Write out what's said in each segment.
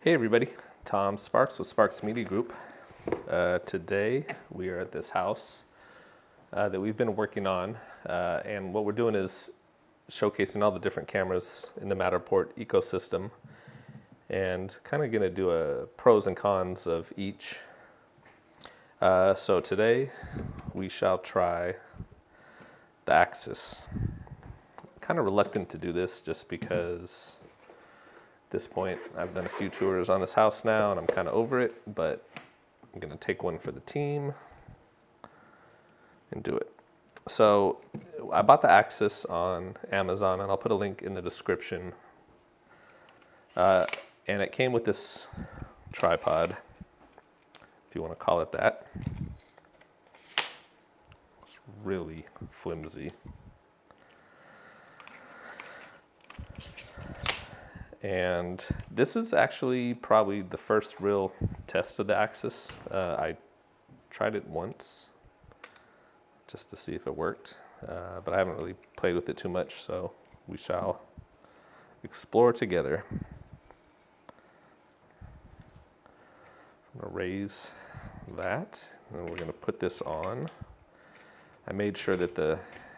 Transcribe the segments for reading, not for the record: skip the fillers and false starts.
Hey everybody, Tom Sparks with Sparks Media Group. Today we are at this house that we've been working on, and what we're doing is showcasing all the different cameras in the Matterport ecosystem and kind of going to do a pros and cons of each. So today we shall try the Axis. Kind of reluctant to do this just because at this point I've done a few tours on this house now and I'm kind of over it, but I'm going to take one for the team and do it. So I bought the Axis on Amazon, and I'll put a link in the description. And it came with this tripod, if you want to call it that. It's really flimsy. And this is actually probably the first real test of the Axis. I tried it once just to see if it worked, but I haven't really played with it too much, so we shall explore together. I'm gonna raise that, and we're gonna put this on. I made sure that the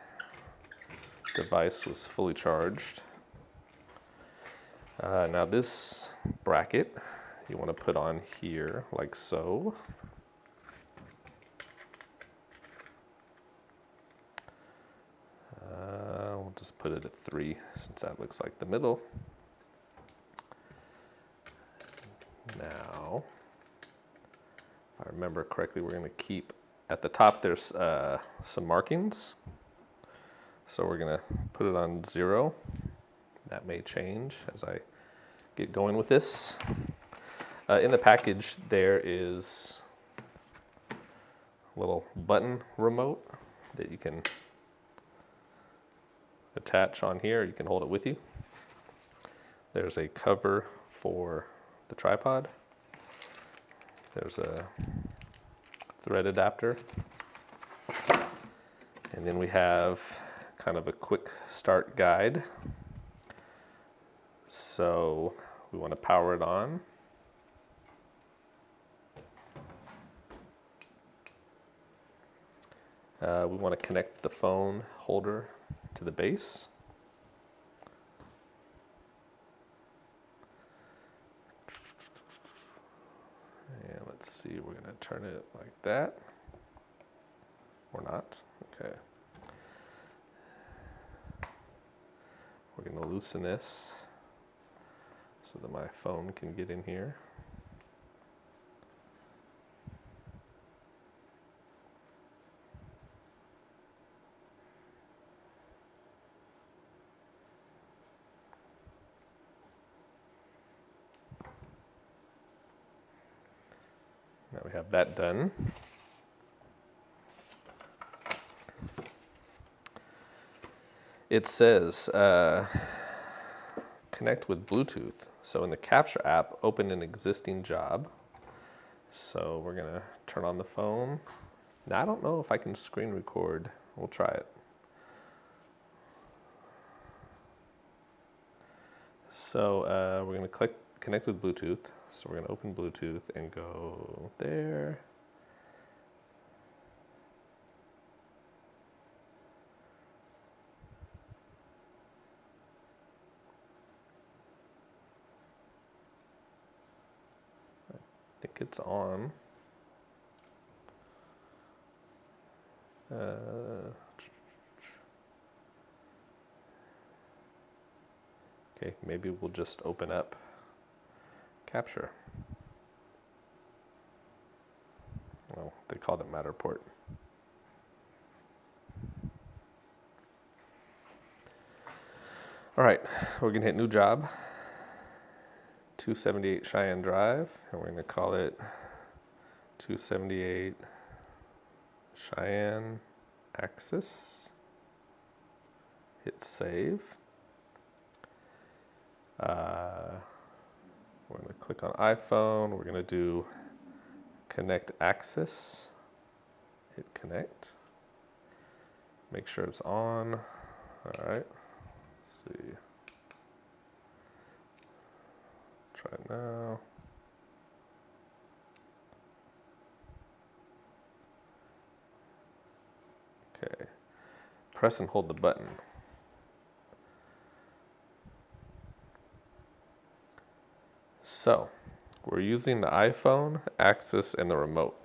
device was fully charged. Now this bracket you want to put on here like so. We'll just put it at 3 since that looks like the middle. Now, if I remember correctly, we're going to keep at the top there's some markings. So we're going to put it on 0. That may change as I get going with this. In the package, there is a little button remote that you can attach on here. You can hold it with you. There's a cover for the tripod. There's a thread adapter. And then we have kind of a quick start guide. So we want to power it on. We want to connect the phone holder to the base. And let's see, we're going to turn it like that. Or not. Okay. We're going to loosen this so that my phone can get in here. Now we have that done. It says connect with Bluetooth. So in the Capture app, open an existing job. So we're gonna turn on the phone. Now I don't know if I can screen record. We'll try it. So we're gonna click connect with Bluetooth. So we're gonna open Bluetooth and go there. I think it's on. Okay, maybe we'll just open up Capture. Well, they called it Matterport. All right, we're gonna hit new job. 278 Cheyenne Drive, and we're going to call it 278 Cheyenne Axis. Hit save. We're going to click on iPhone. We're going to do connect Axis. Hit connect. Make sure it's on. All right. Let's see. Try it now. press and hold the button. So, we're using the iPhone, Axis, and the remote.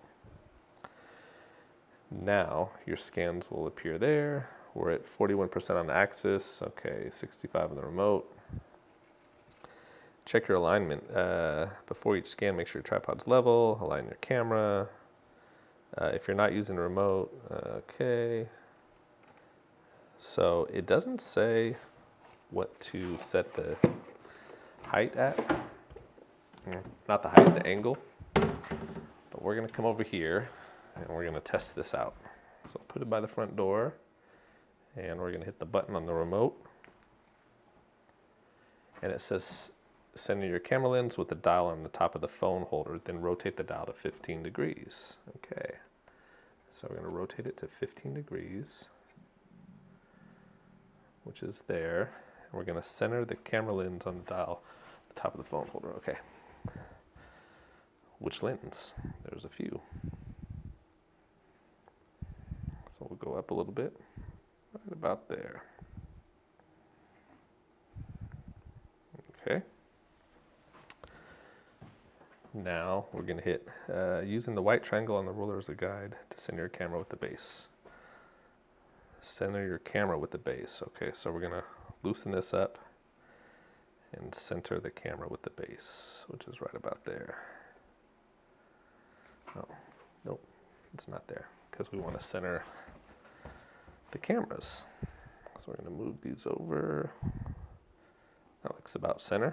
Now, your scans will appear there. We're at 41% on the Axis, okay, 65 on the remote. Check your alignment. Before each scan, make sure your tripod's level, align your camera. If you're not using the remote, okay. So it doesn't say what to set the height at. Not the height, the angle. But we're gonna come over here and we're gonna test this out. So put it by the front door and we're gonna hit the button on the remote. And it says center your camera lens with the dial on the top of the phone holder, then rotate the dial to 15 degrees. Okay, so we're gonna rotate it to 15 degrees, which is there. And we're gonna center the camera lens on the dial, the top of the phone holder, okay. Which lens? There's a few. So we'll go up a little bit, right about there. Okay. Now we're going to hit using the white triangle on the ruler as a guide to center your camera with the base. Center your camera with the base. Okay, so we're going to loosen this up and center the camera with the base, which is right about there. Oh, nope, it's not there because we want to center the cameras. So we're going to move these over. That looks about center.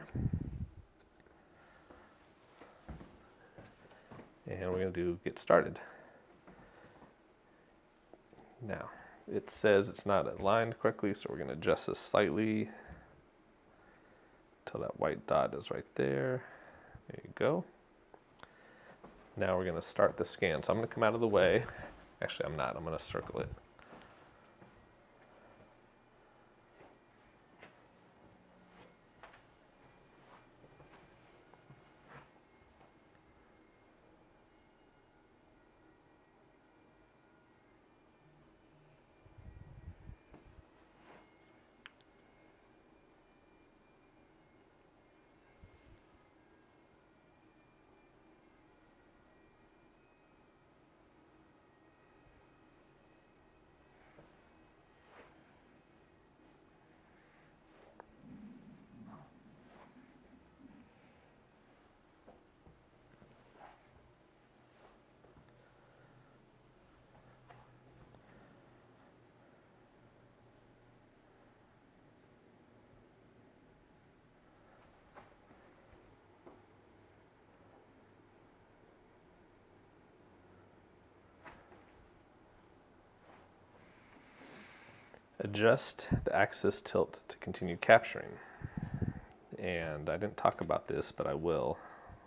And we're going to do get started. Now, it says it's not aligned correctly, so we're going to adjust this slightly until that white dot is right there. There you go. Now we're going to start the scan. So I'm going to come out of the way. Actually, I'm not. I'm going to circle it. Adjust the axis tilt to continue capturing. And I didn't talk about this, but I will.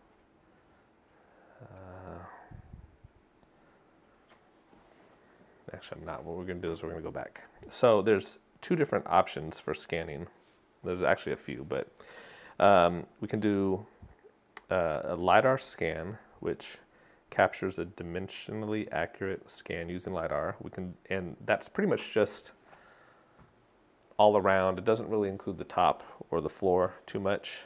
Actually, I'm not. What we're going to do is we're going to go back. So there's two different options for scanning. There's actually a few, but we can do a LiDAR scan, which captures a dimensionally accurate scan using LiDAR. And that's pretty much just all around. It doesn't really include the top or the floor too much.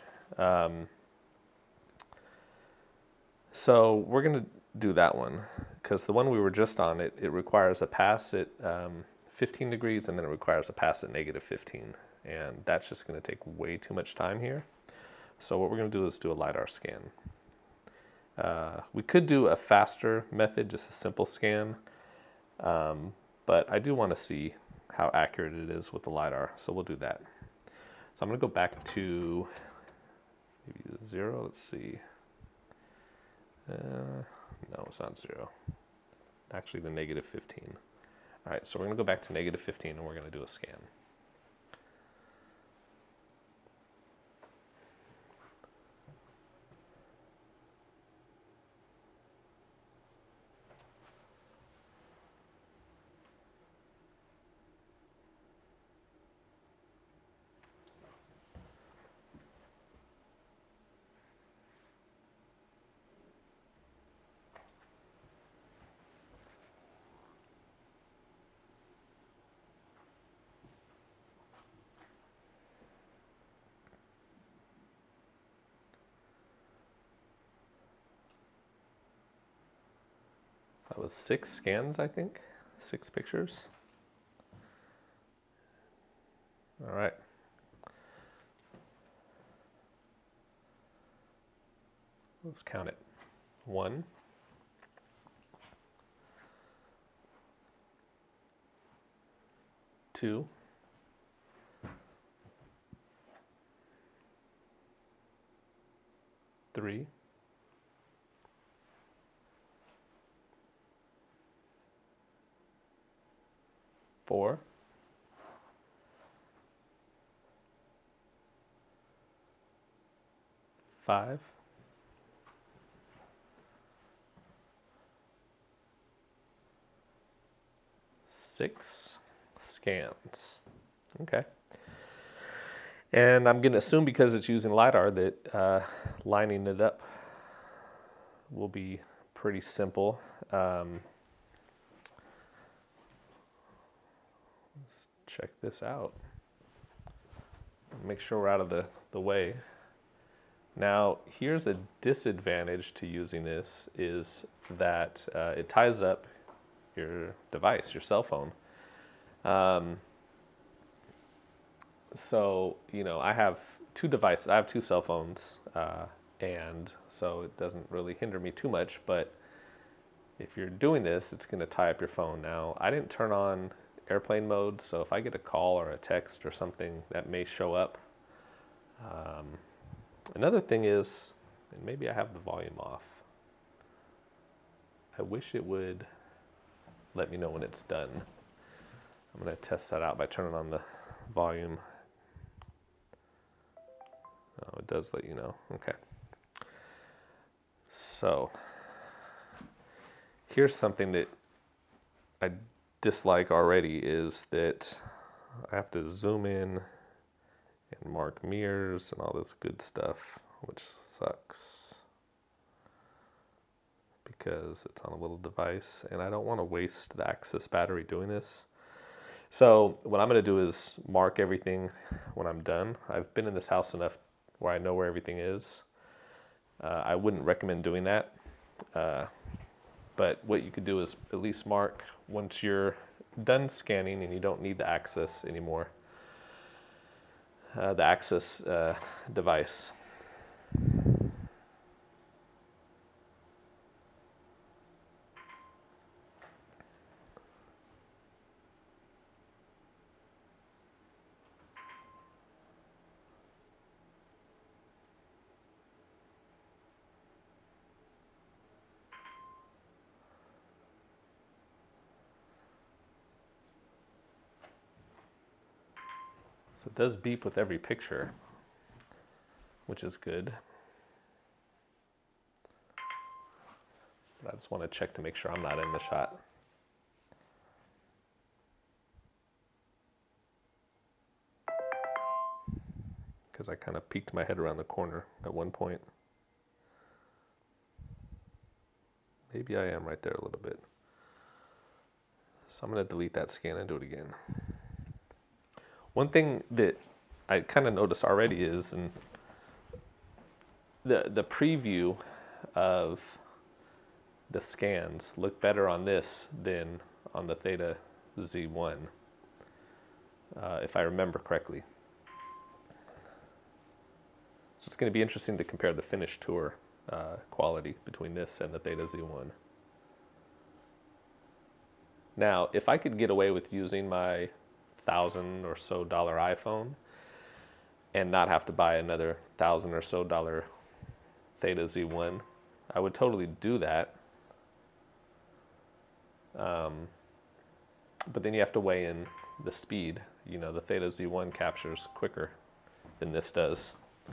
So we're going to do that one because the one we were just on, it requires a pass at 15 degrees and then it requires a pass at -15. And that's just going to take way too much time here. So what we're going to do is do a LiDAR scan. We could do a faster method, just a simple scan, but I do want to see how accurate it is with the LiDAR, so we'll do that. So I'm going to go back to maybe 0, let's see. No, it's not 0. Actually, the -15. All right, so we're going to go back to -15 and we're going to do a scan. That was 6 scans, I think. 6 pictures. All right. Let's count it. 1, 2, 3, 4, 5, 6 scans. Okay. And I'm going to assume because it's using LiDAR that lining it up will be pretty simple. Let's check this out. Make sure we're out of the way. Now, here's a disadvantage to using this is that it ties up your device, your cell phone. So, you know, I have 2 devices. I have 2 cell phones, and so it doesn't really hinder me too much. But if you're doing this, it's going to tie up your phone. Now, I didn't turn on airplane mode, so if I get a call or a text or something, that may show up. Another thing is, and maybe I have the volume off. I wish it would let me know when it's done. I'm going to test that out by turning on the volume. Oh, it does let you know. Okay. So, here's something that I dislike already is that I have to zoom in and mark mirrors and all this good stuff, which sucks because it's on a little device and I don't want to waste the Axis battery doing this. So what I'm going to do is mark everything when I'm done. I've been in this house enough where I know where everything is. I wouldn't recommend doing that. But what you could do is at least mark once you're done scanning and you don't need the Axis anymore. The Axis device. So it does beep with every picture, which is good. But I just want to check to make sure I'm not in the shot. Because I kind of peeked my head around the corner at one point. Maybe I am right there a little bit. So I'm going to delete that scan and do it again. One thing that I kind of noticed already is in the preview of the scans look better on this than on the Theta Z1, if I remember correctly. So it's going to be interesting to compare the finished tour quality between this and the Theta Z1. Now, if I could get away with using my $1,000 or so iPhone and not have to buy another $1,000 or so Theta Z1, I would totally do that. But then you have to weigh in the speed. You know, the Theta Z1 captures quicker than this does.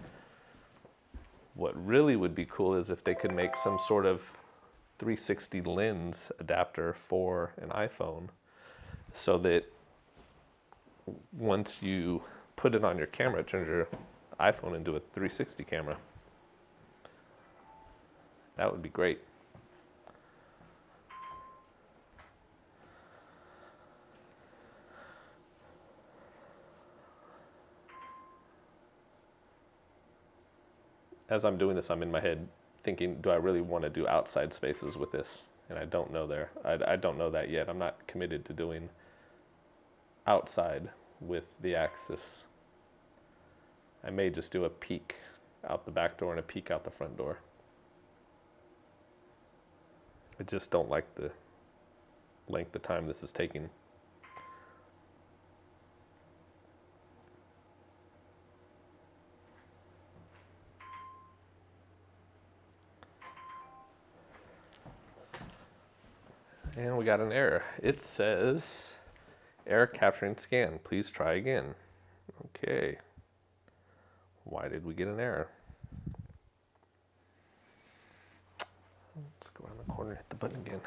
What really would be cool is if they could make some sort of 360 lens adapter for an iPhone so that once you put it on your camera, it turns your iPhone into a 360 camera. That would be great. As I'm doing this, I'm in my head thinking, do I really want to do outside spaces with this? and I don't know there. I don't know that yet. I'm not committed to doing outside with the axis. I may just do a peek out the back door and a peek out the front door. I just don't like the length of time this is taking. And we got an error. It says, error capturing scan. Please try again. Okay. Why did we get an error? Let's go around the corner and hit the button again.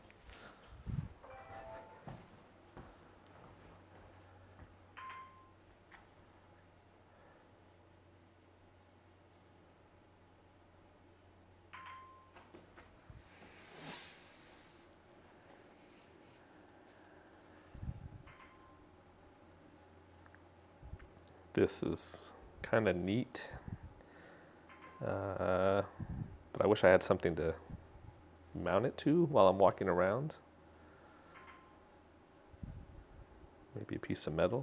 This is kind of neat, but I wish I had something to mount it to while I'm walking around. Maybe a piece of metal.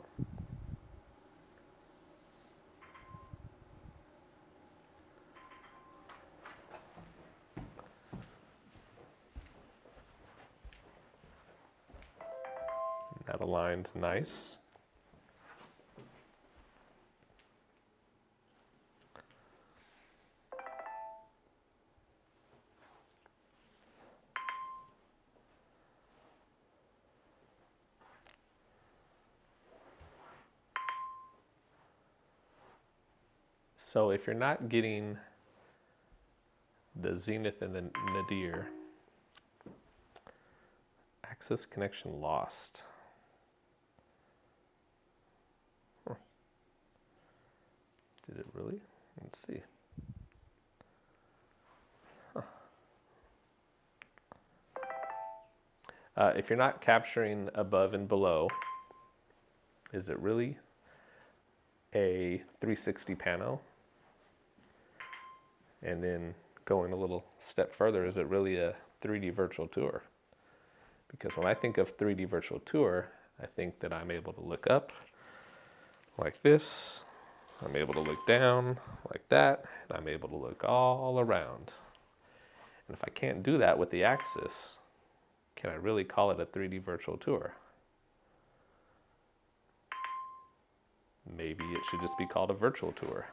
That aligned nice. So if you're not getting the zenith and the nadir, access connection lost. Huh. Did it really? Let's see. Huh. If you're not capturing above and below, is it really a 360 pano? And then going a little step further, is it really a 3D virtual tour? Because when I think of 3D virtual tour, I think that I'm able to look up like this, I'm able to look down like that, and I'm able to look all around. And if I can't do that with the axis, can I really call it a 3D virtual tour? Maybe it should just be called a virtual tour.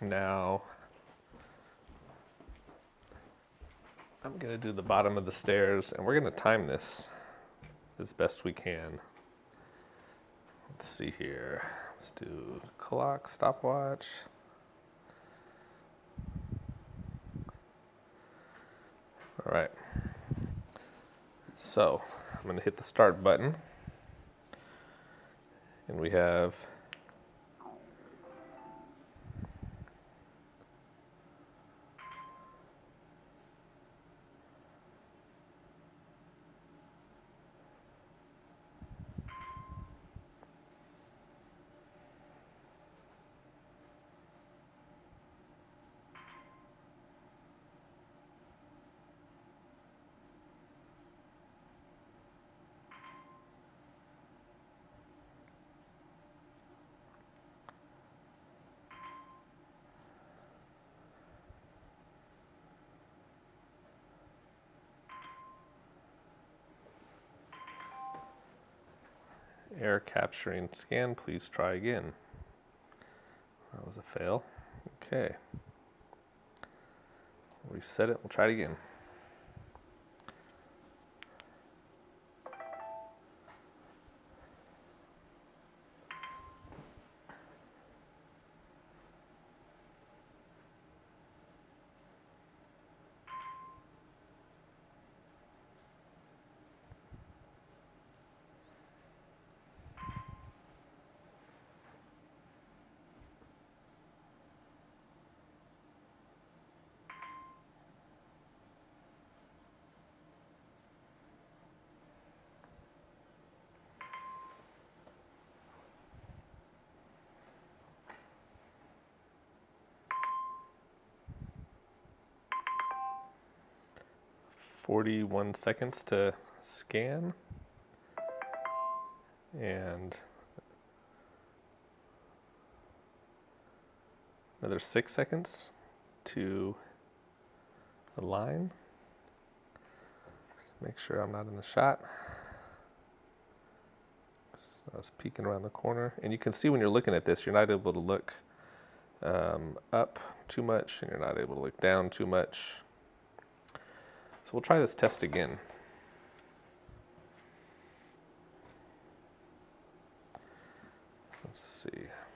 Now, I'm gonna do the bottom of the stairs, and we're gonna time this as best we can. Let's see here. Let's do clock, stopwatch. All right. So I'm going to hit the start button, and we have error capturing scan. Please try again. That was a fail. Okay. Reset it. We'll try it again. "41 seconds to scan, and another 6 seconds to align. Just make sure I'm not in the shot. So I was peeking around the corner, and you can see when you're looking at this, you're not able to look up too much, and you're not able to look down too much. So we'll try this test again. Let's see.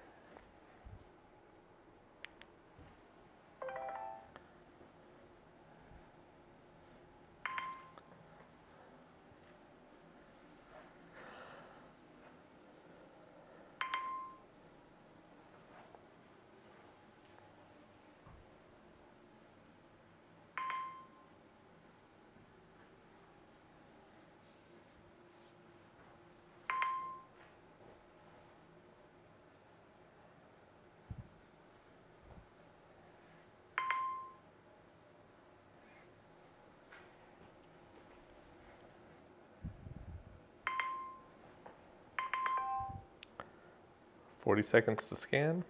"40 seconds to scan,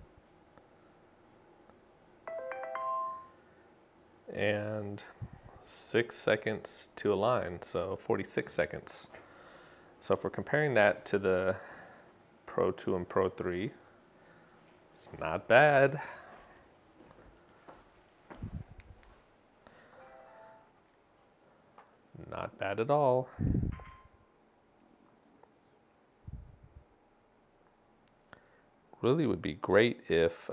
and 6 seconds to align, so 46 seconds. So if we're comparing that to the Pro 2 and Pro 3, it's not bad. Not bad at all. Really would be great if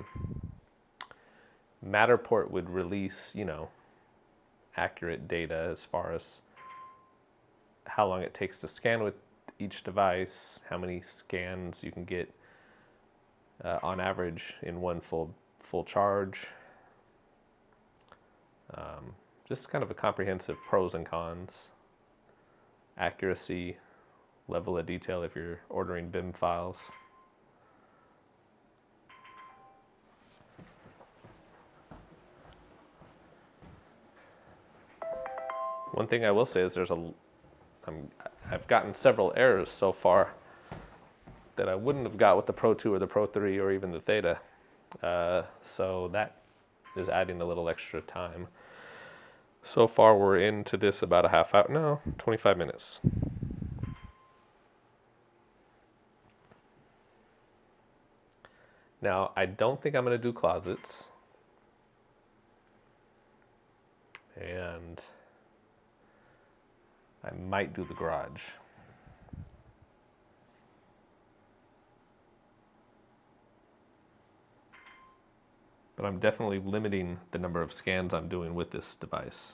Matterport would release, accurate data as far as how long it takes to scan with each device, how many scans you can get on average in one full charge. Just kind of a comprehensive pros and cons, accuracy, level of detail if you're ordering BIM files. One thing I will say is I've gotten several errors so far that I wouldn't have got with the Pro 2 or the Pro 3 or even the Theta. So that is adding a little extra time. So far we're into this about a half hour, no, 25 minutes. Now, I don't think I'm going to do closets. And I might do the garage. But I'm definitely limiting the number of scans I'm doing with this device.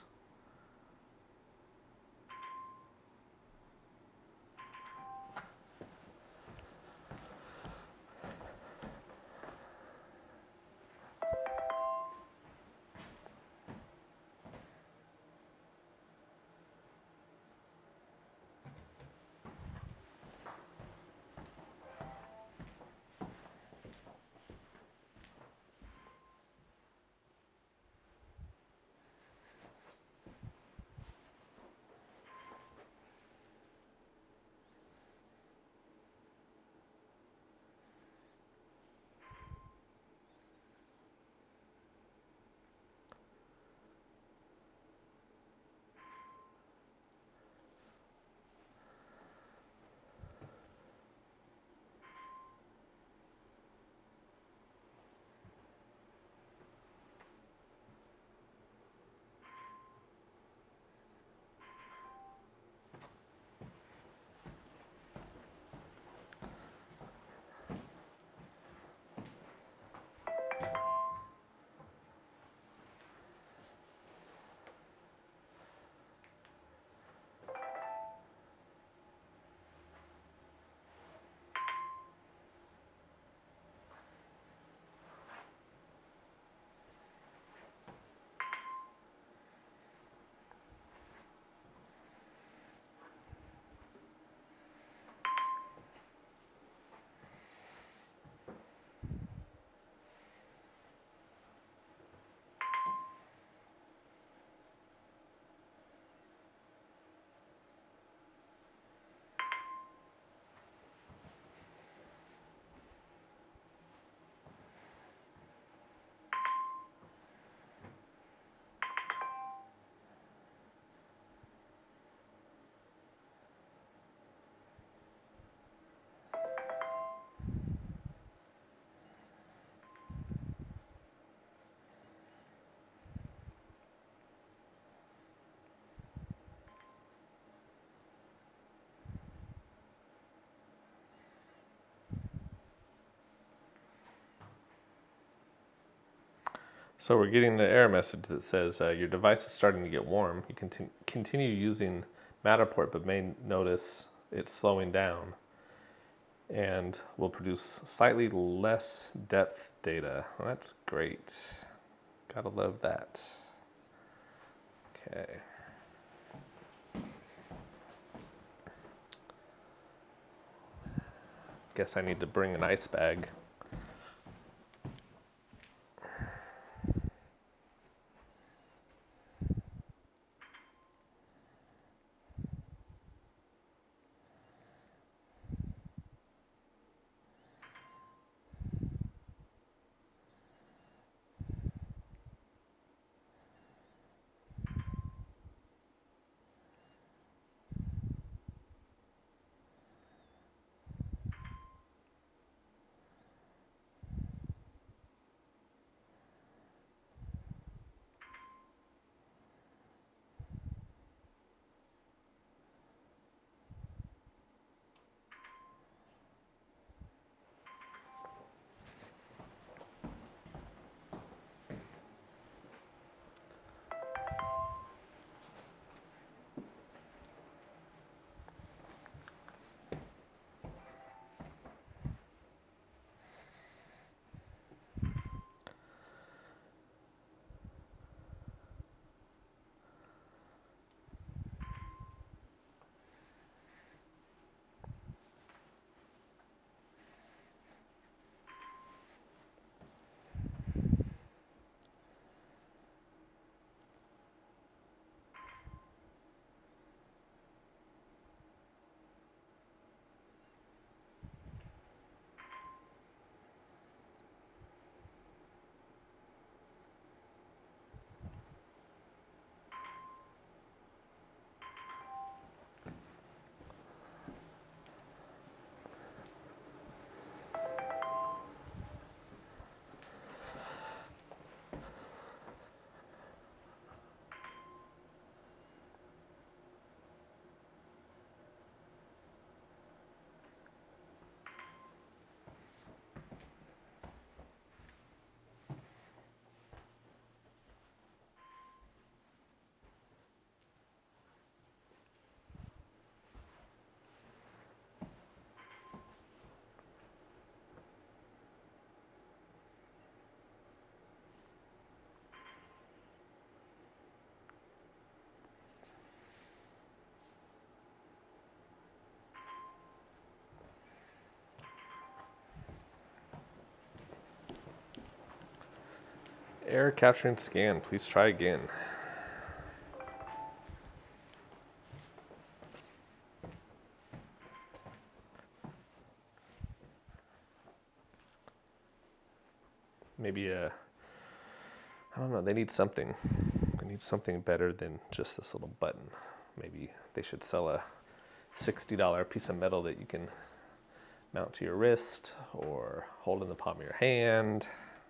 So we're getting the error message that says your device is starting to get warm. You can continue using Matterport, but may notice it's slowing down and will produce slightly less depth data. Well, that's great. Gotta love that. Okay. Guess I need to bring an ice bag. Error capturing scan. Please try again. Maybe I don't know, they need something. They need something better than just this little button. Maybe they should sell a $60 piece of metal that you can mount to your wrist or hold in the palm of your hand.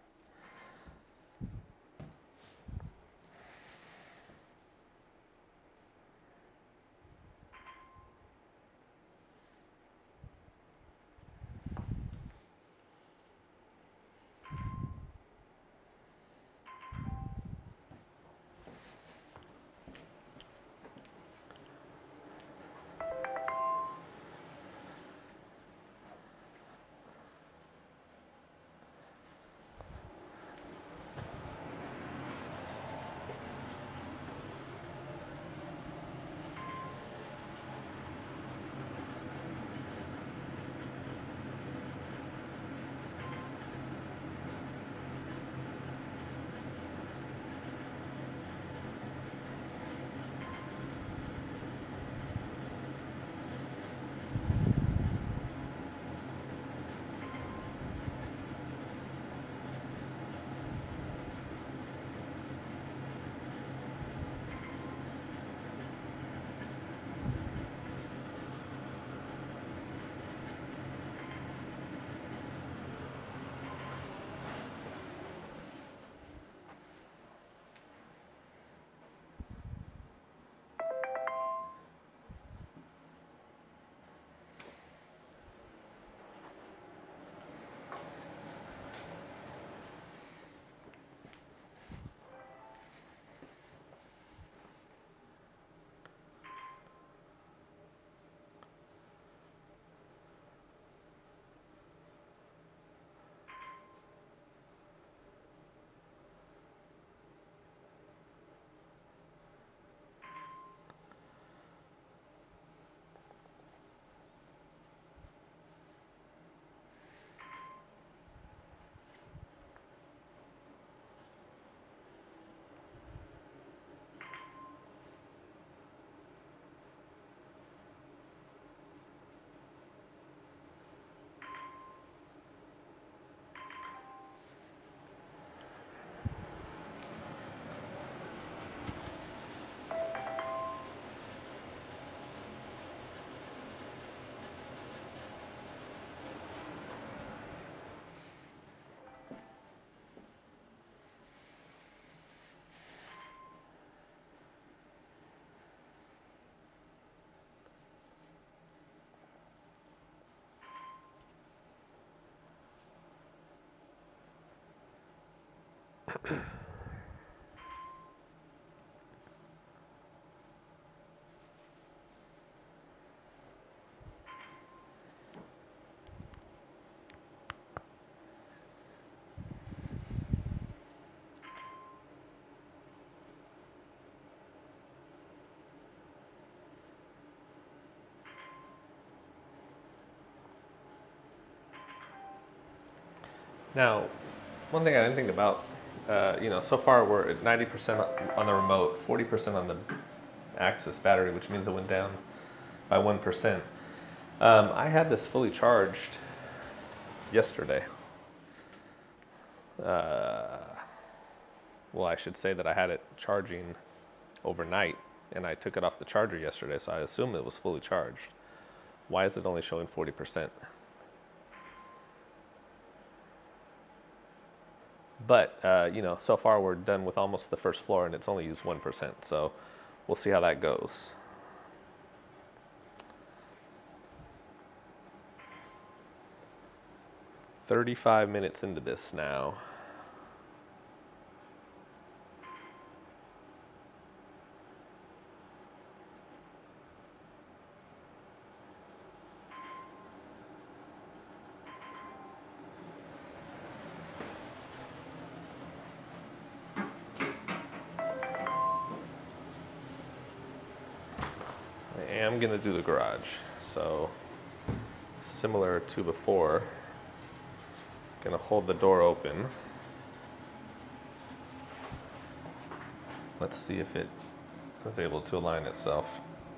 Now, one thing I didn't think about, so far we're at 90% on the remote, 40% on the Axis battery, which means it went down by 1%. I had this fully charged yesterday. Well, I should say that I had it charging overnight, and I took it off the charger yesterday, so I assume it was fully charged. Why is it only showing 40%? But, so far we're done with almost the first floor, and it's only used 1%, so we'll see how that goes. "35 minutes into this now. I am gonna do the garage, so similar to before, gonna hold the door open. Let's see if it was able to align itself.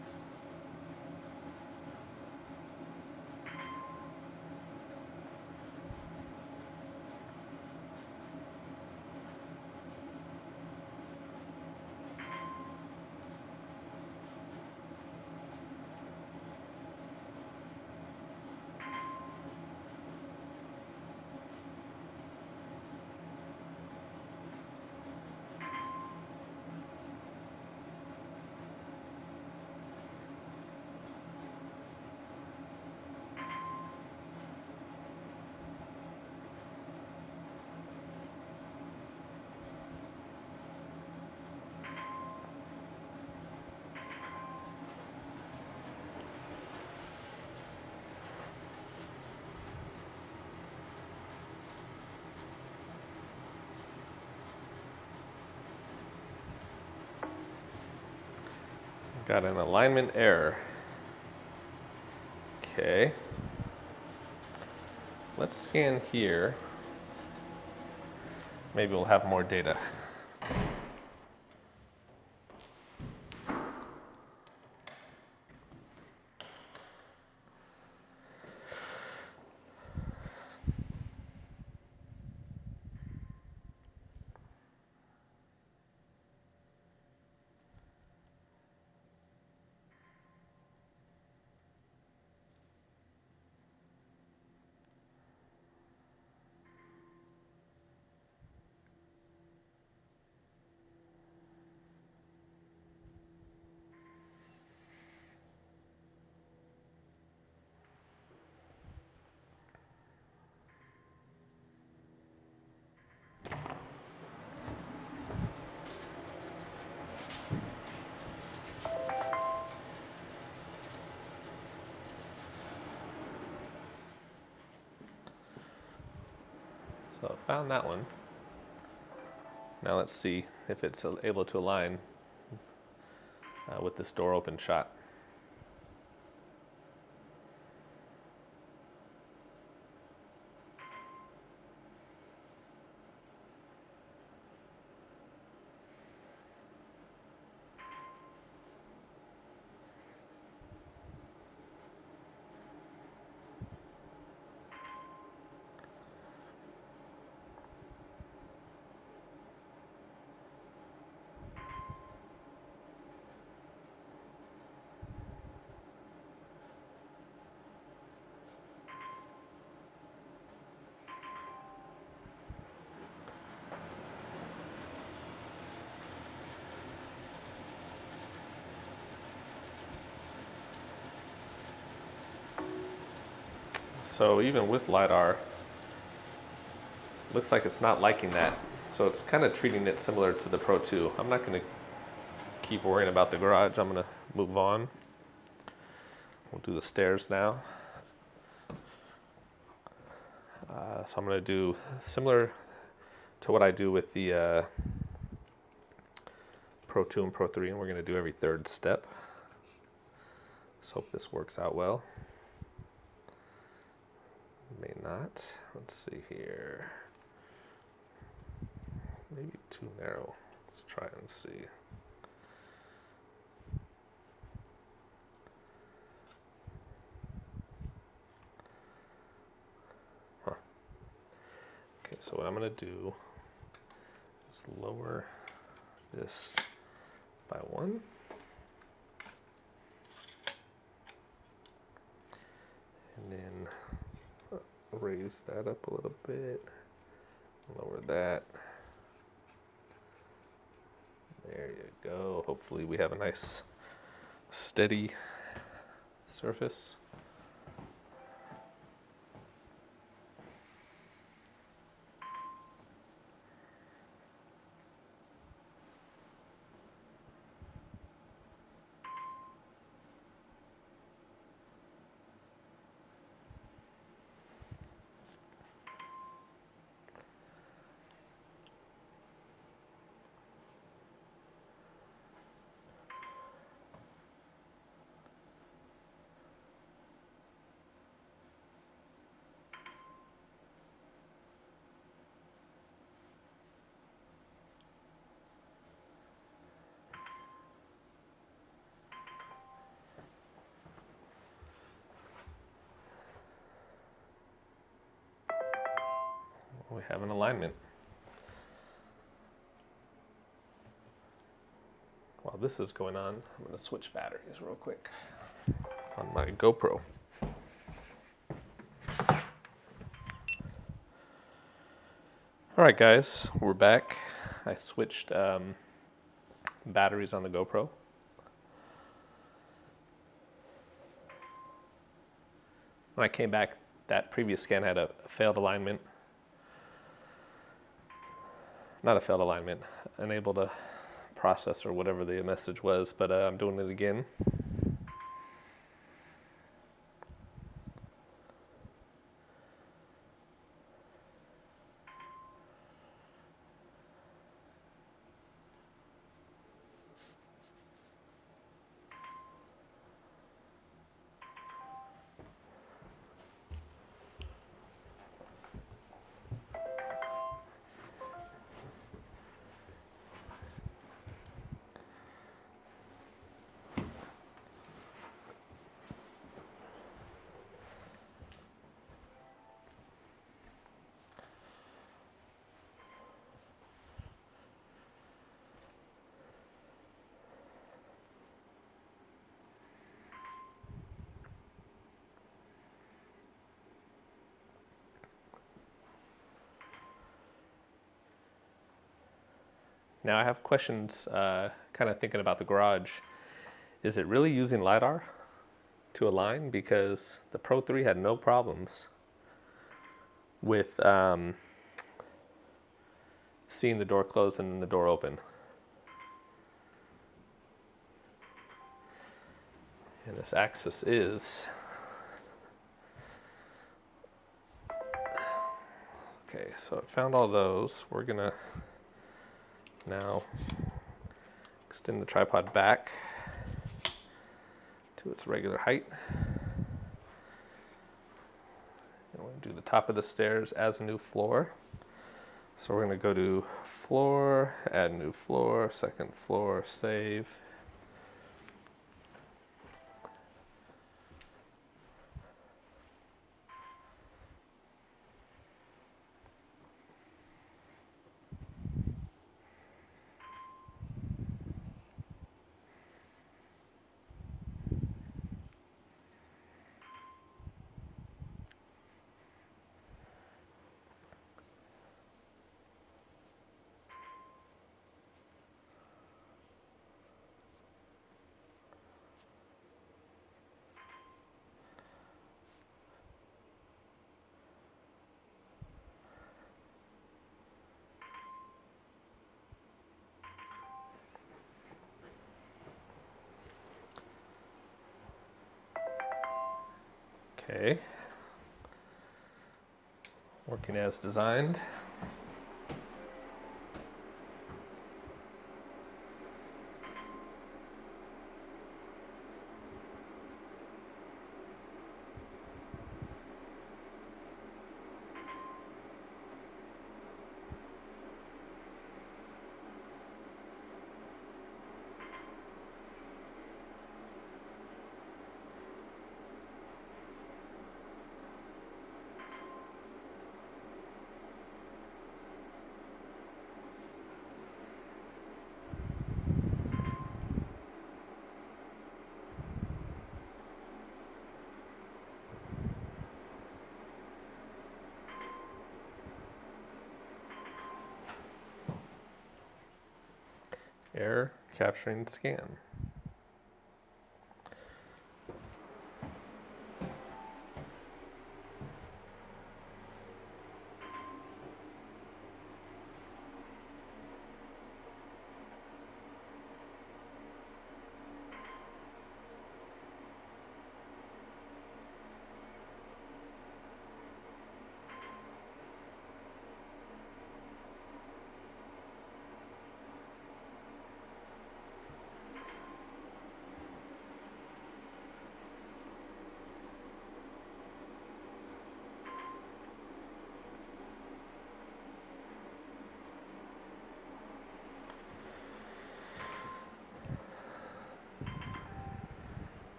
Got an alignment error. Okay. Let's scan here. Maybe we'll have more data. So I found that one. Now let's see if it's able to align with this door open shot. So even with LiDAR, looks like it's not liking that. So it's kind of treating it similar to the Pro 2. I'm not going to keep worrying about the garage. I'm going to move on. We'll do the stairs now. So I'm going to do similar to what I do with the Pro 2 and Pro 3, and we're going to do every third step. Let's hope this works out well. May not. Let's see here. Maybe too narrow. Let's try and see. Huh. Okay, so what I'm going to do is lower this by 1. And then raise that up a little bit, lower that. There you go. Hopefully we have a nice steady surface. we have an alignment. While this is going on, I'm going to switch batteries real quick on my GoPro. All right, guys, we're back. I switched batteries on the GoPro. When I came back, that previous scan had a failed alignment. Not a failed alignment, unable to process or whatever the message was, but I'm doing it again. Now I have questions kind of thinking about the garage. Is it really using LiDAR to align? Because the Pro 3 had no problems with seeing the door close and the door open. And this axis is... Okay, so I found all those. We're gonna now extend the tripod back to its regular height. And we're going to do the top of the stairs as a new floor. So we're going to go to floor, add new floor, second floor, save. Okay, working as designed. Error capturing scan.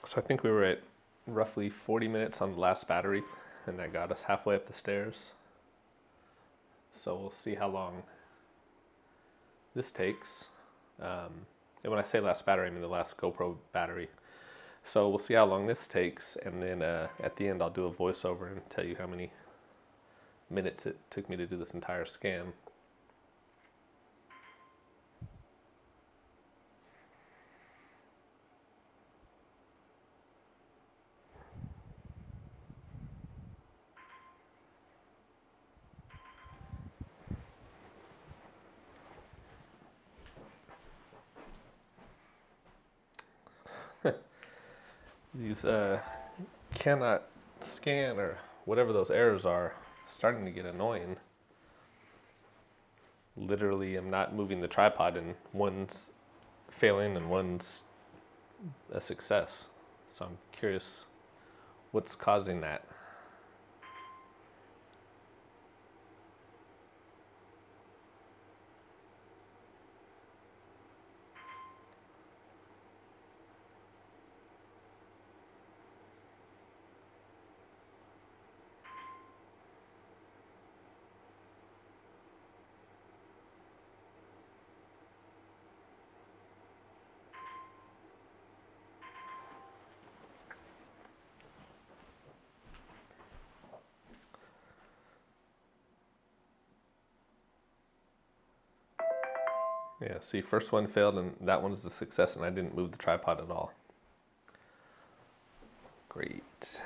So I think we were at roughly 40 minutes on the last battery, and that got us halfway up the stairs. So we'll see how long this takes. And when I say last battery, I mean the last GoPro battery. So we'll see how long this takes, and then at the end I'll do a voiceover and tell you how many minutes it took me to do this entire scan. These cannot scan, or whatever those errors are, starting to get annoying. Literally, I'm not moving the tripod, and one's failing and one's a success. So I'm curious what's causing that. Yeah, see, first one failed and that one was a success, and I didn't move the tripod at all. Great.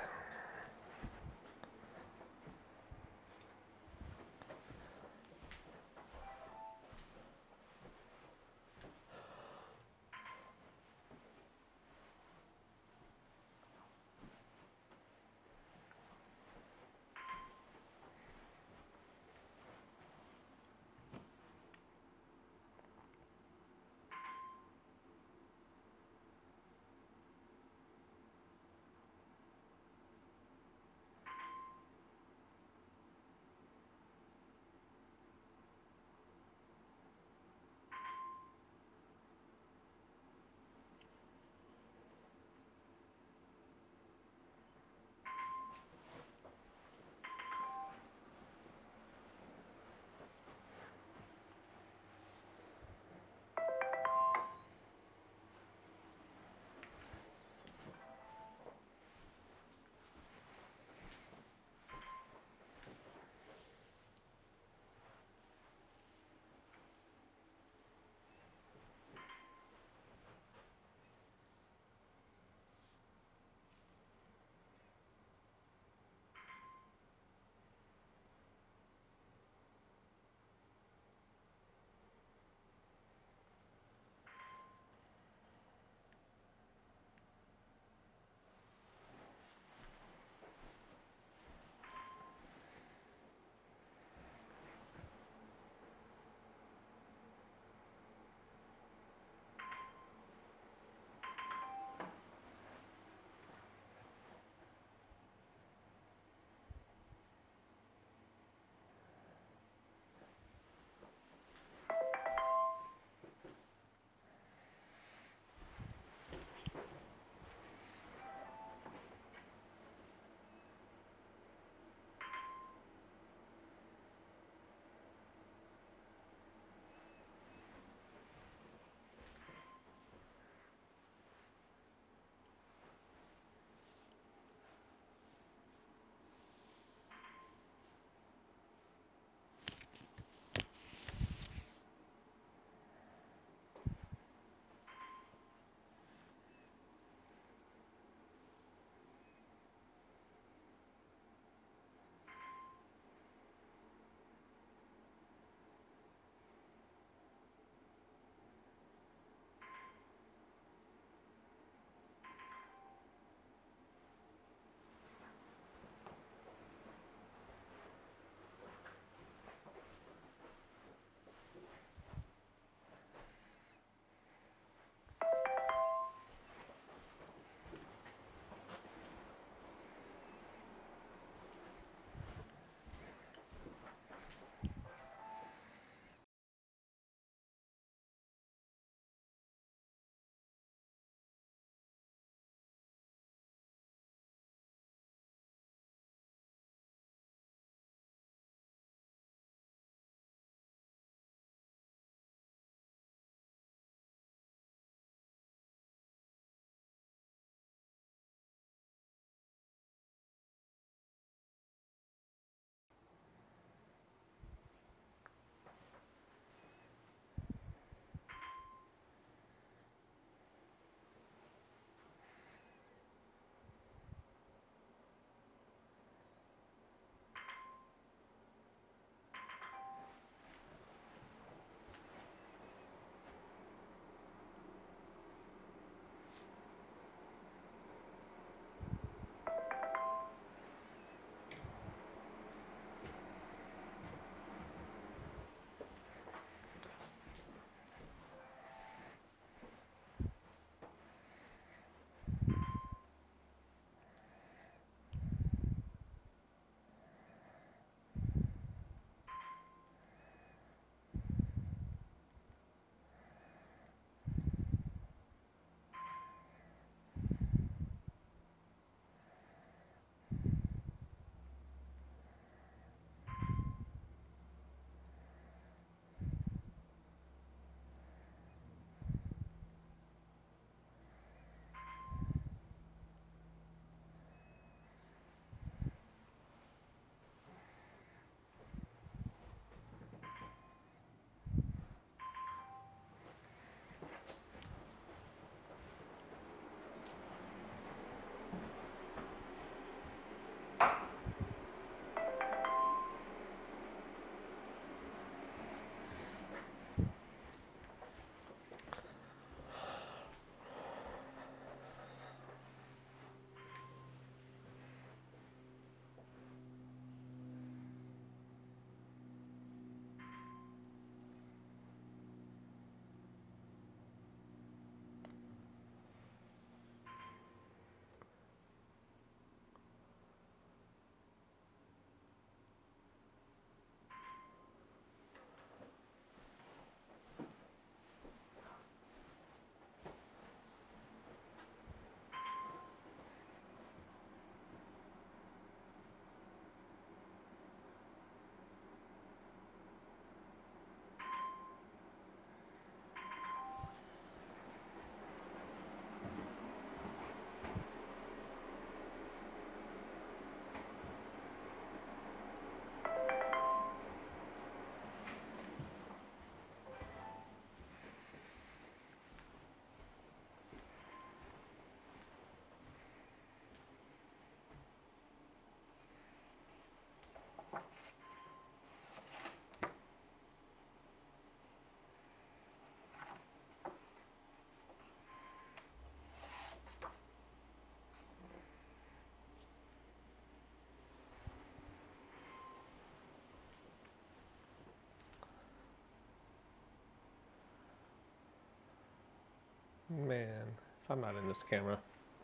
Man, if I'm not in this camera.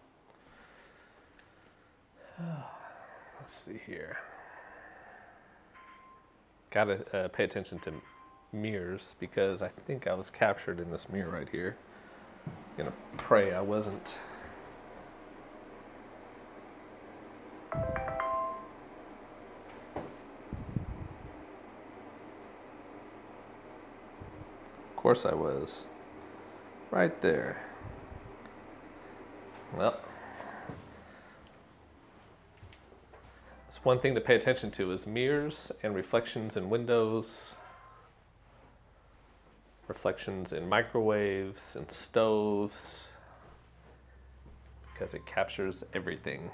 Let's see here. Gotta pay attention to mirrors because I think I was captured in this mirror right here. I'm gonna pray I wasn't. Of course I was. Right there. Well, it's one thing to pay attention to is mirrors and reflections in windows, reflections in microwaves and stoves, because it captures everything.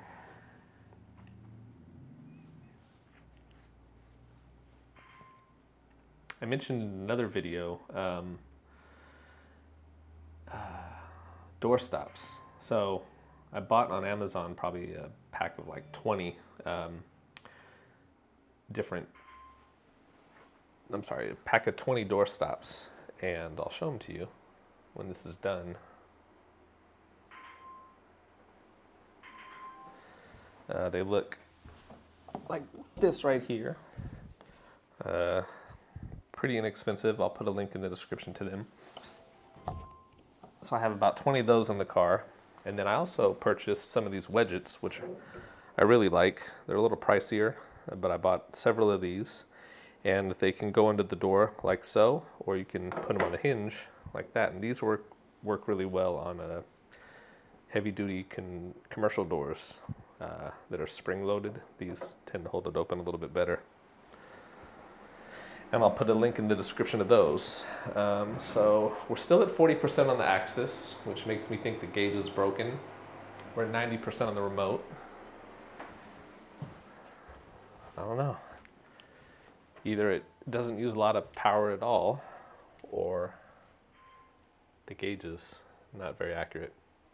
I mentioned in another video door stops. So I bought on Amazon probably a pack of like 20 a pack of 20 door stops, and I'll show them to you when this is done. They look like this right here. Pretty inexpensive. I'll put a link in the description to them. So I have about 20 of those in the car. And then I also purchased some of these wedgets, which I really like. They're a little pricier, but I bought several of these. And they can go under the door like so, or you can put them on a hinge like that. And these work really well on heavy-duty commercial doors that are spring-loaded. These tend to hold it open a little bit better. And I'll put a link in the description of those. So we're still at 40% on the axis, which makes me think the gauge is broken. We're at 90% on the remote. I don't know. Either it doesn't use a lot of power at all, or the gauge is not very accurate.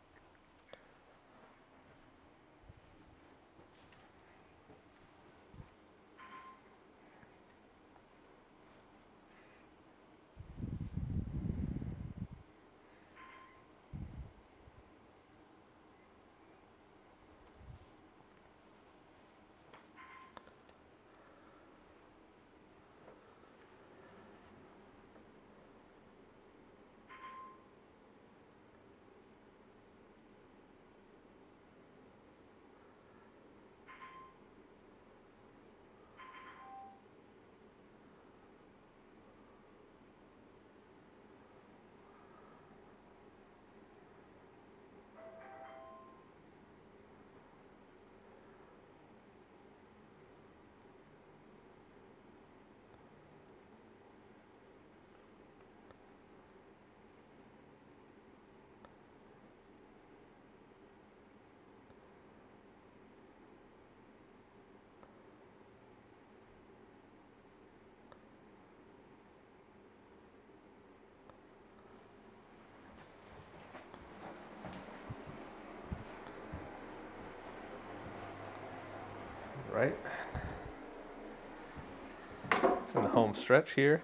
Right? In the home stretch here.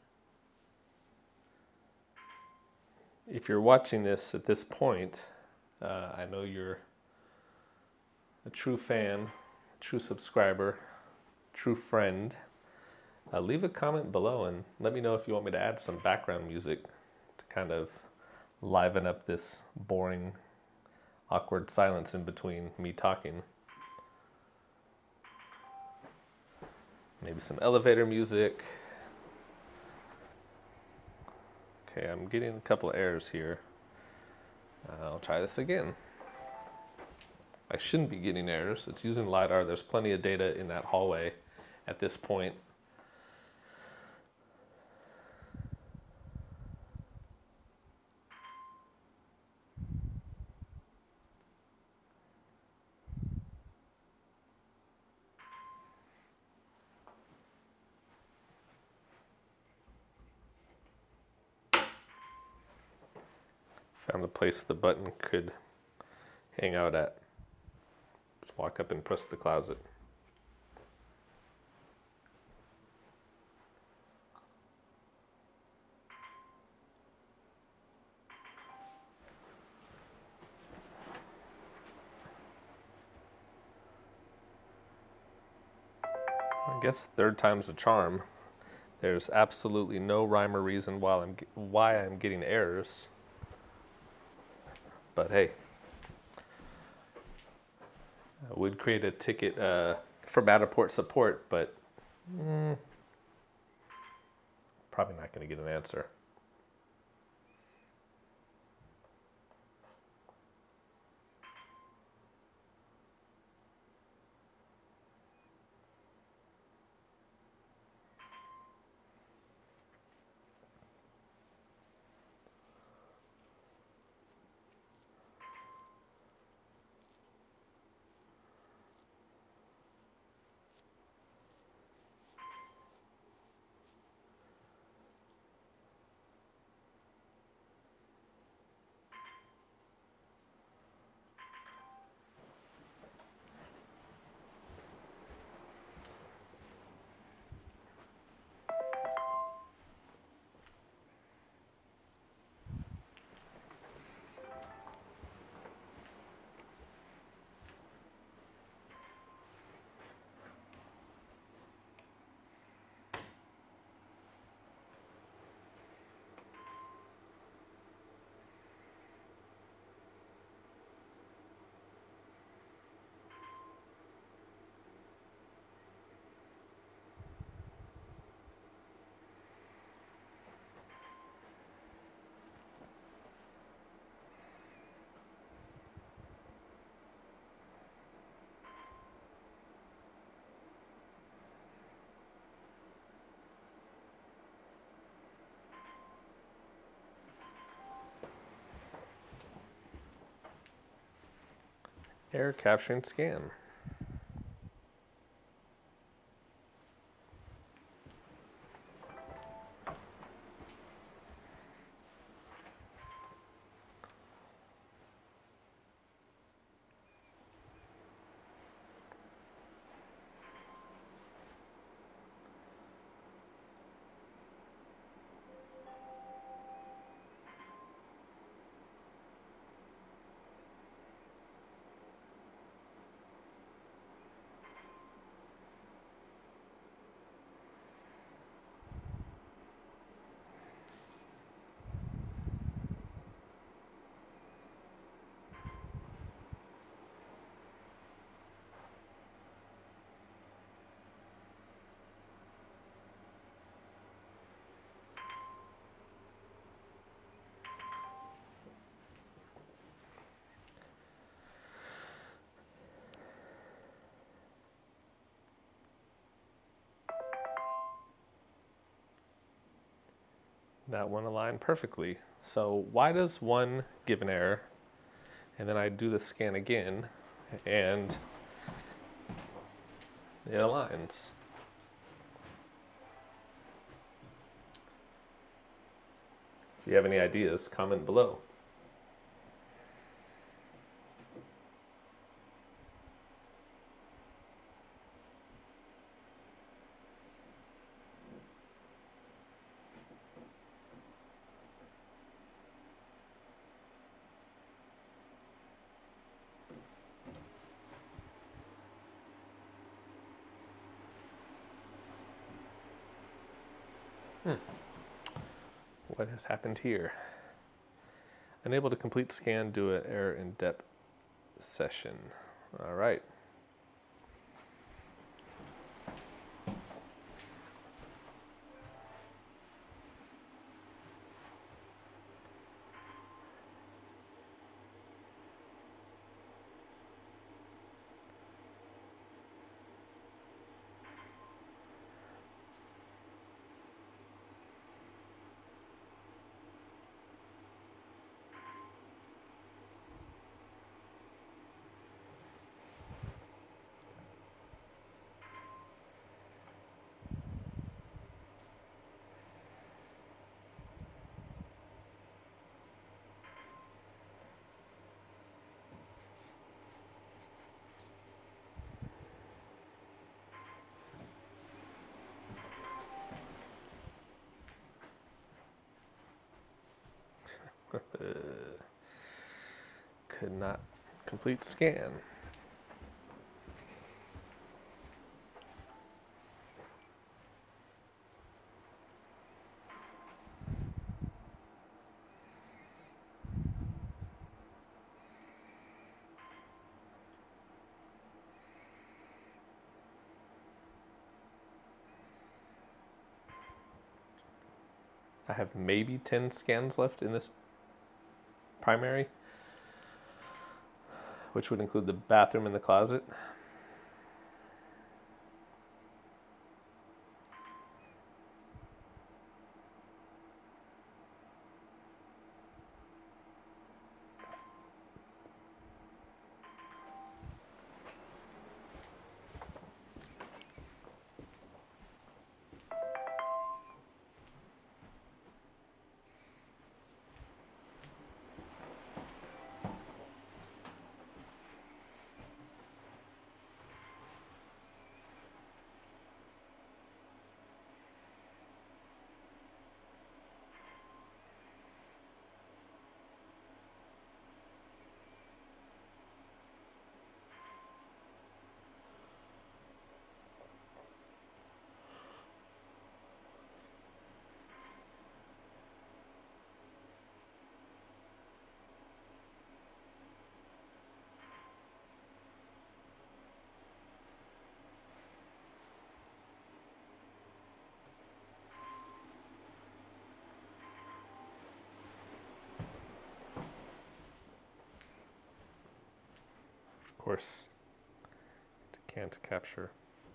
If you're watching this at this point, I know you're a true fan, true subscriber, true friend. Leave a comment below and let me know if you want me to add some background music to kind of liven up this boring, awkward silence in between me talking. Maybe some elevator music. Okay, I'm getting a couple of errors here. I'll try this again. I shouldn't be getting errors. It's using LiDAR. There's plenty of data in that hallway at this point. Found a place the button could hang out at. Let's walk up and press the closet. I guess third time's a charm. There's absolutely no rhyme or reason why I'm getting errors. But hey, I would create a ticket for Matterport support, but probably not going to get an answer. Error capturing scan. That one aligned perfectly. So why does one give an error and then I do the scan again and it aligns? If you have any ideas, comment below. What has happened here? Unable to complete scan due to error in depth session. All right. Could not complete scan. I have maybe 10 scans left in this primary, which would include the bathroom and the closet. Of course, it can't capture.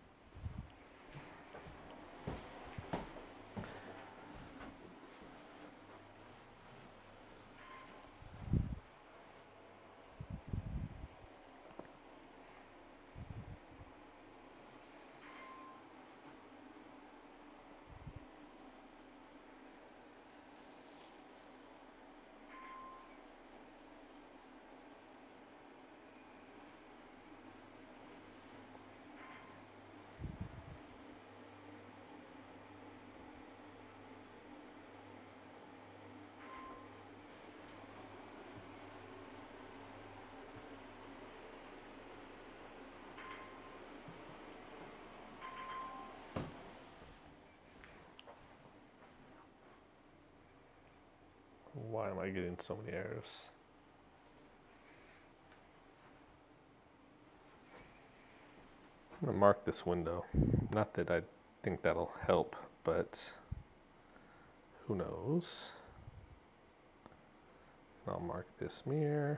Why am I getting so many errors? I'm going to mark this window. Not that I think that'll help, but who knows? I'll mark this mirror.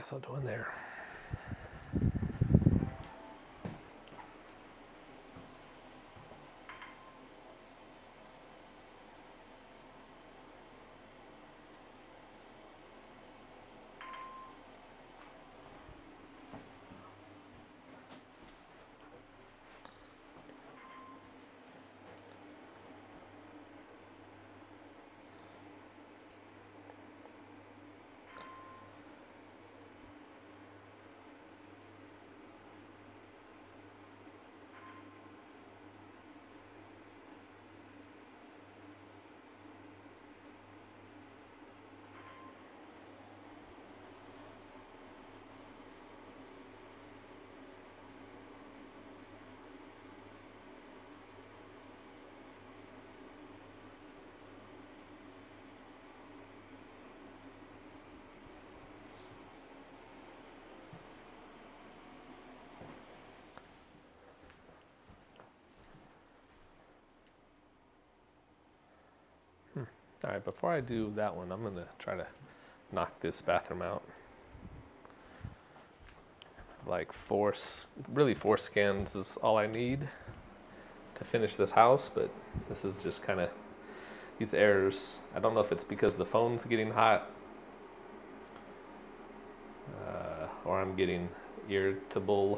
guess I'll go in there. All right, before I do that one, I'm gonna try to knock this bathroom out. Like really four scans is all I need to finish this house, but this is just kind of these errors. I don't know if it's because the phone's getting hot or I'm getting irritable.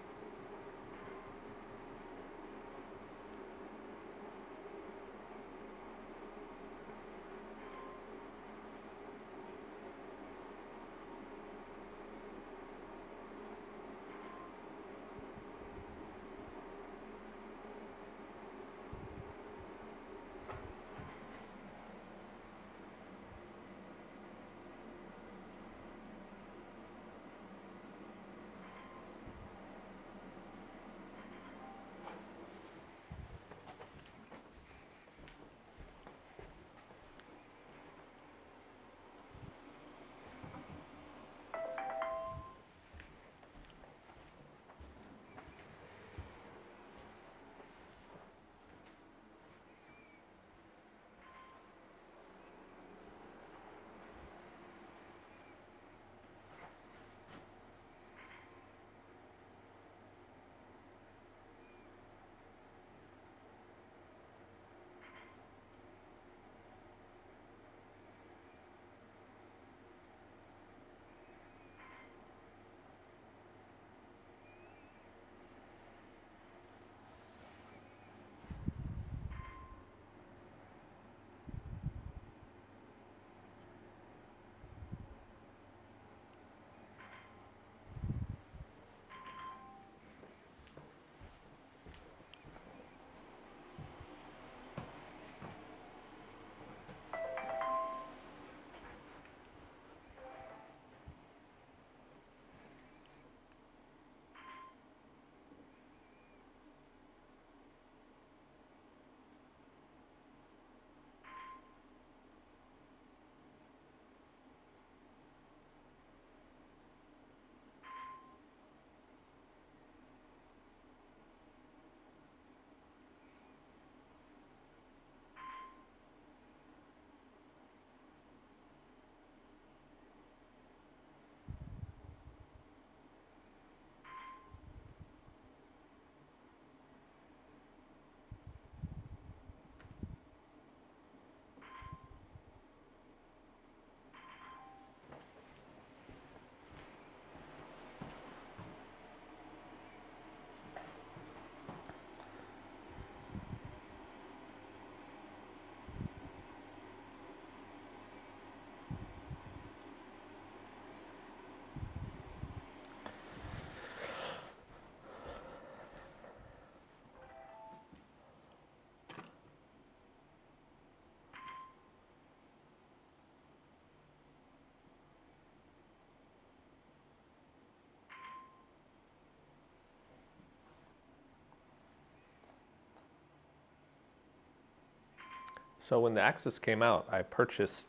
So when the Axis came out, I purchased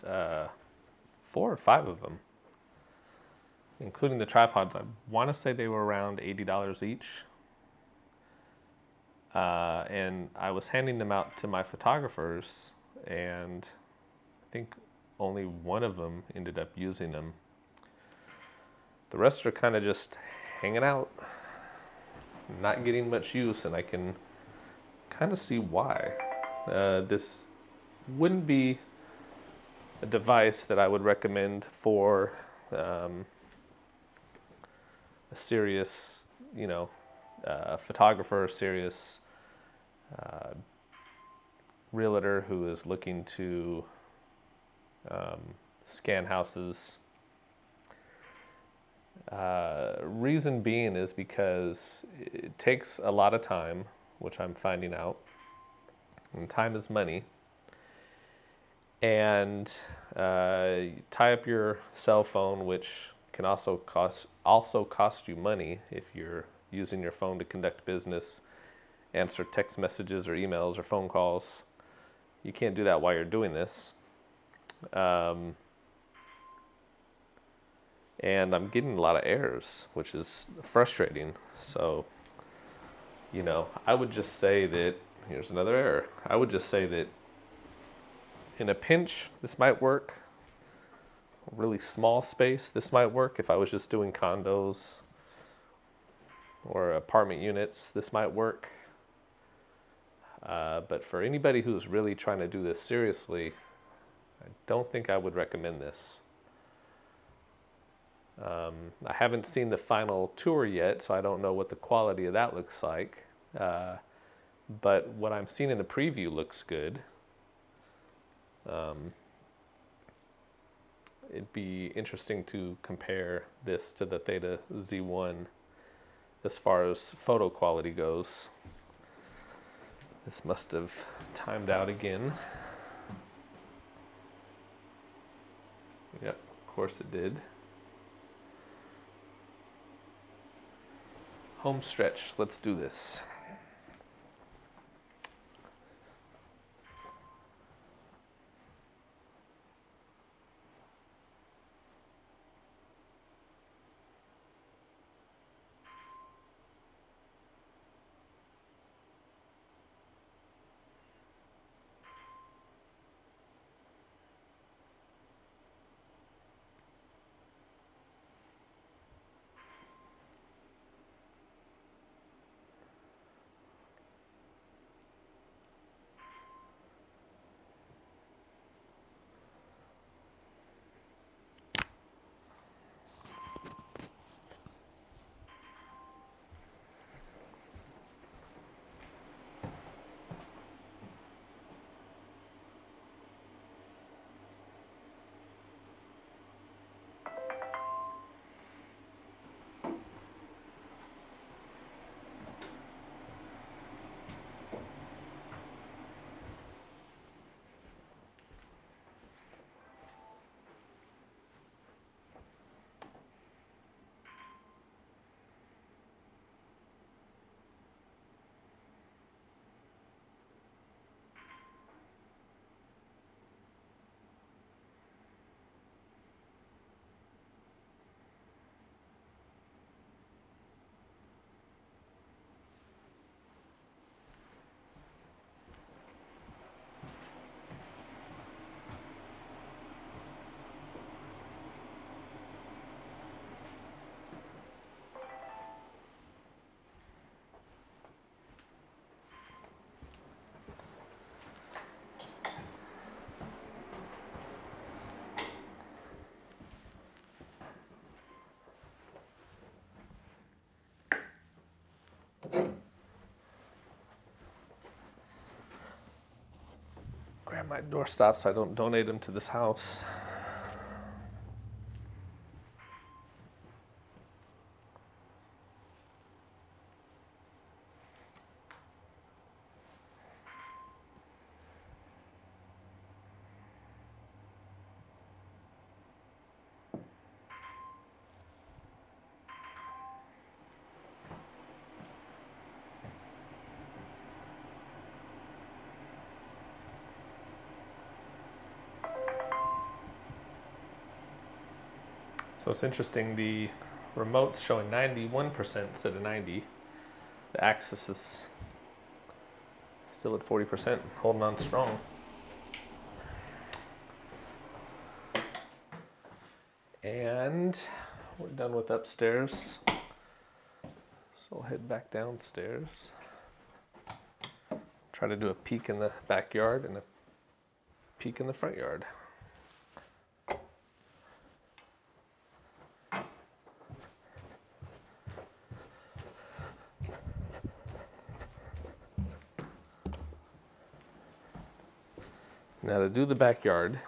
4 or 5 of them, including the tripods. I want to say they were around $80 each. And I was handing them out to my photographers, and I think only one of them ended up using them. The rest are kind of just hanging out, not getting much use, and I can kind of see why. This wouldn't be a device that I would recommend for a serious, photographer, serious realtor who is looking to scan houses. Reason being is because it takes a lot of time, which I'm finding out, and time is money. And you tie up your cell phone, which can also cost you money if you're using your phone to conduct business, answer text messages or emails or phone calls. You can't do that while you're doing this. And I'm getting a lot of errors, which is frustrating. So, I would just say that, here's another error. I would just say that in a pinch, this might work. A really small space, this might work. If I was just doing condos or apartment units, this might work. But for anybody who's really trying to do this seriously, I don't think I would recommend this. I haven't seen the final tour yet, so I don't know what the quality of that looks like. But what I'm seeing in the preview looks good. It'd be interesting to compare this to the Theta Z1 as far as photo quality goes. This must have timed out again. Yep, of course it did. Home stretch, let's do this. Grab my doorstop so I don't donate them to this house. So it's interesting, the remote's showing 91% instead of 90. The axis is still at 40%, holding on strong. And we're done with upstairs. So we'll head back downstairs. Try to do a peek in the backyard and a peek in the front yard. Now to do the backyard,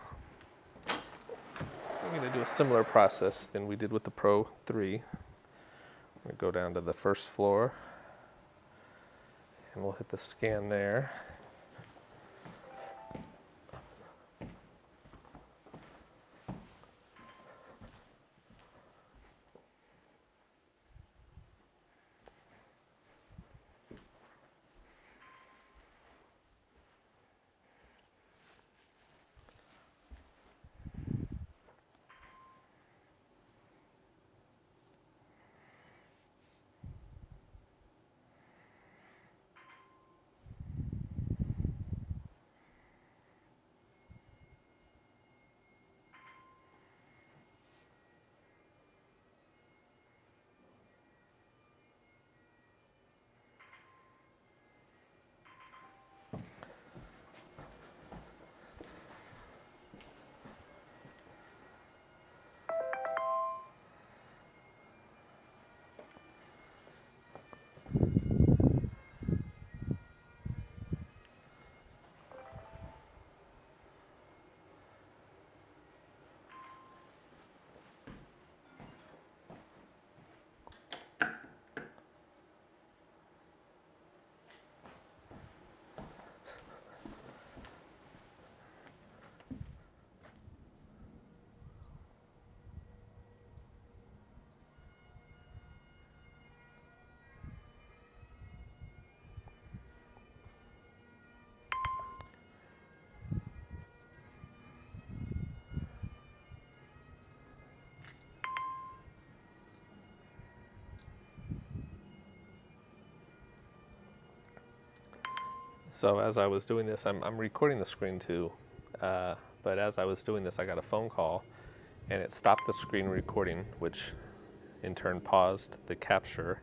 I'm going to do a similar process than we did with the Pro 3. I'm going to go down to the first floor and we'll hit the scan there. So as I was doing this, I'm recording the screen too, but as I was doing this, I got a phone call and it stopped the screen recording, which in turn paused the capture.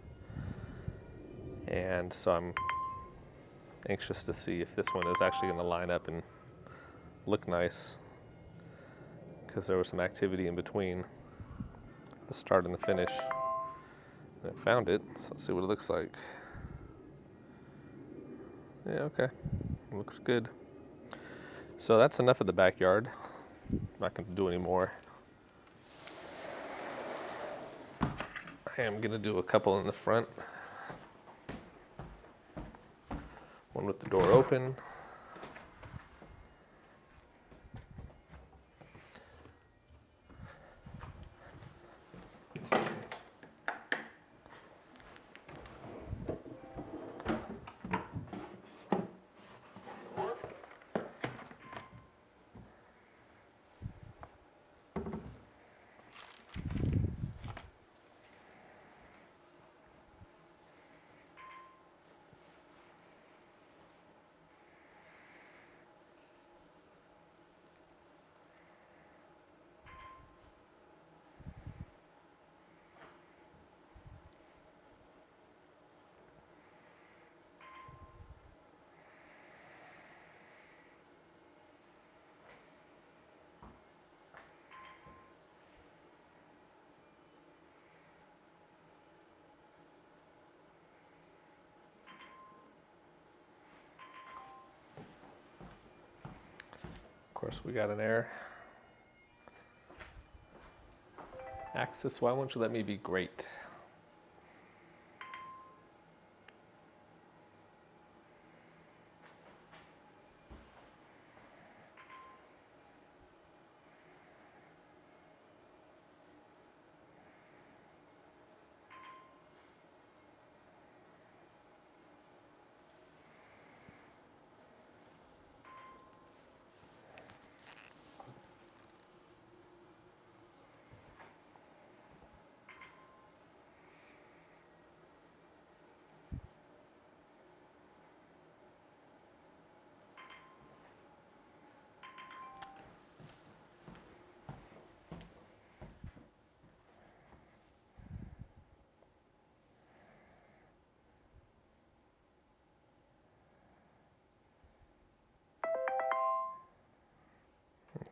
And so I'm anxious to see if this one is actually going to line up and look nice, because there was some activity in between the start and the finish. And I found it, so let's see what it looks like. Yeah, okay, looks good. So that's enough of the backyard. I'm not going to do any more. I am going to do a couple in the front. One with the door open. Of course, we got an error. Axis, why won't you let me be great?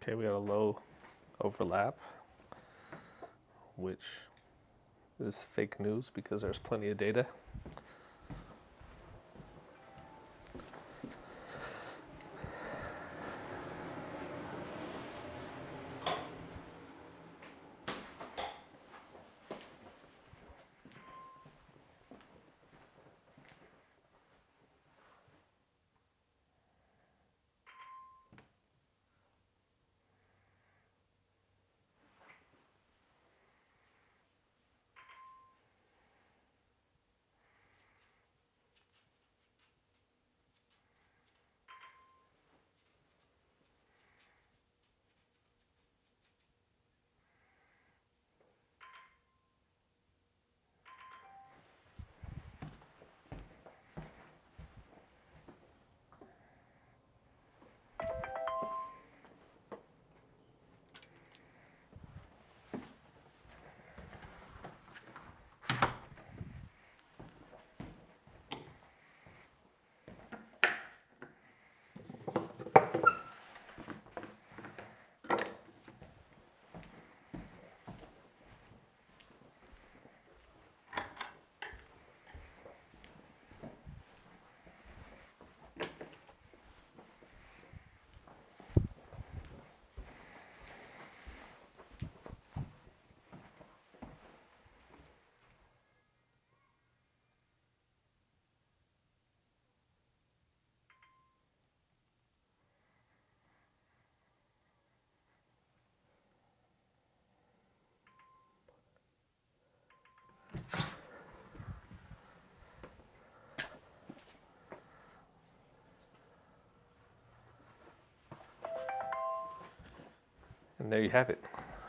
Okay, we got a low overlap, which is fake news because there's plenty of data. And there you have it.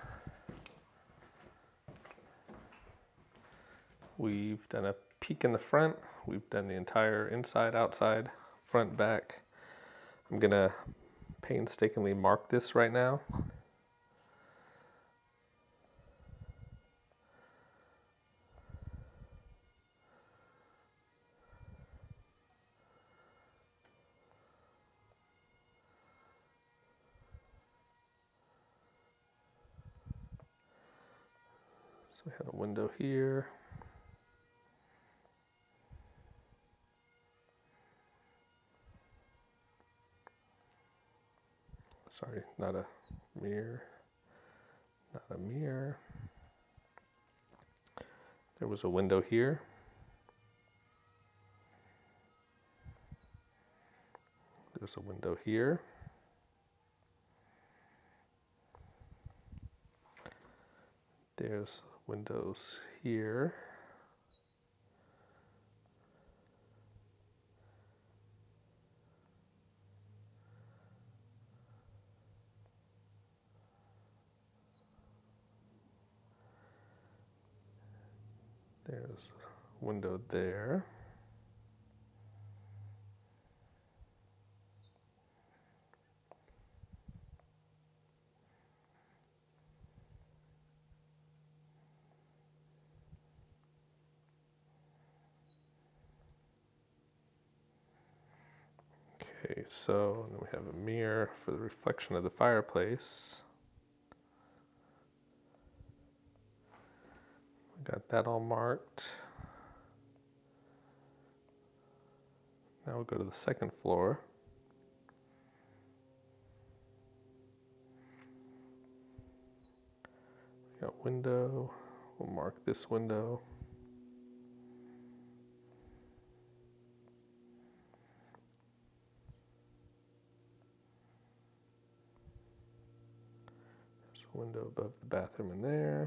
We've done a peek in the front. We've done the entire inside, outside, front, back. I'm gonna painstakingly mark this right now. So we had a window here. Sorry, not a mirror. Not a mirror. There was a window here. There's a window here. There's windows here. There's a window there. Okay, so then we have a mirror for the reflection of the fireplace. We got that all marked. Now we'll go to the second floor. We got window. We'll mark this window. There's a window above the bathroom in there.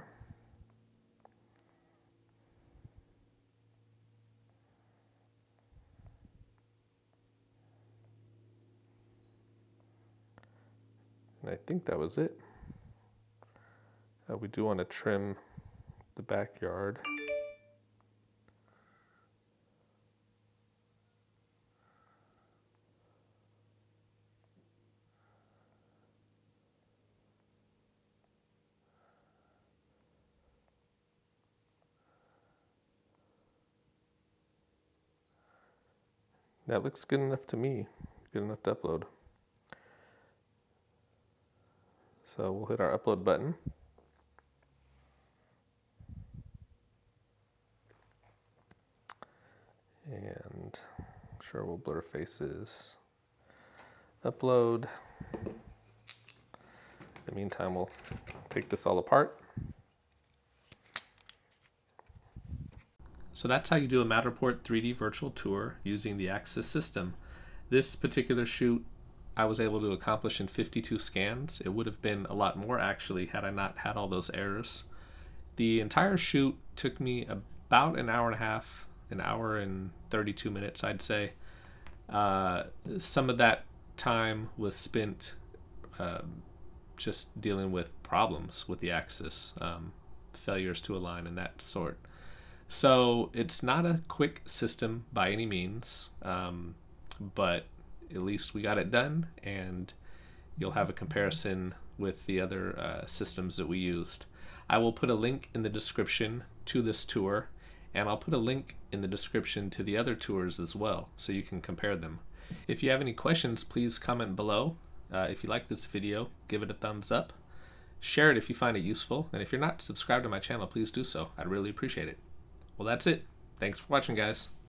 And I think that was it. We do want to trim the backyard. That looks good enough to me, good enough to upload. So we'll hit our upload button. And sure, we'll blur faces. Upload. In the meantime, we'll take this all apart. So that's how you do a Matterport 3D virtual tour using the Axis system. This particular shoot I was able to accomplish in 52 scans. It would have been a lot more actually had I not had all those errors. The entire shoot took me about an hour and a half, an hour and 32 minutes, I'd say. Some of that time was spent just dealing with problems with the Axis, failures to align and that sort. So it's not a quick system by any means, but at least we got it done, and you'll have a comparison with the other systems that we used. I will put a link in the description to this tour, and I'll put a link in the description to the other tours as well, so you can compare them. If you have any questions, please comment below. If you like this video, give it a thumbs up. Share it if you find it useful, and if you're not subscribed to my channel, please do so. I'd really appreciate it. Well, that's it. Thanks for watching, guys.